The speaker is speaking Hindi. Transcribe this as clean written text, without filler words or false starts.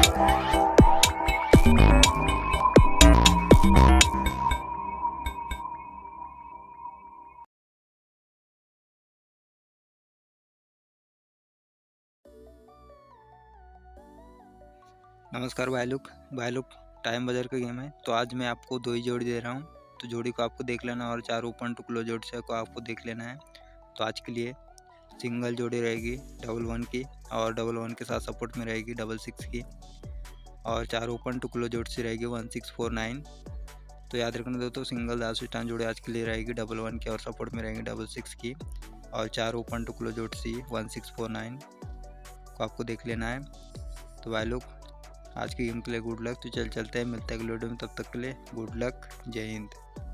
नमस्कार भाई लोग टाइम बाजार का गेम है। तो आज मैं आपको दो ही जोड़ी दे रहा हूँ, तो जोड़ी को आपको देख लेना और चार ओपन टू क्लोज जोड़ी से को आपको देख लेना है। तो आज के लिए सिंगल जोड़ी रहेगी 11 की और 11 के साथ सपोर्ट में रहेगी 66 की, और चार ओपन टू क्लोज जोड़ी से रहेगी 1649। तो याद रखना दोस्तों, सिंगल दास स्टान जोड़ी आज के लिए रहेगी 11 की और सपोर्ट में रहेंगी 66 की, और चार ओपन टू क्लोज जोड़ी सी 1649 को आपको देख लेना है। तो भाई लोग आज की गेम के लिए गुड लक। तो चलते हैं, मिलते हैं अगले वीडियो में, तब तक के लिए गुड लक, जय हिंद।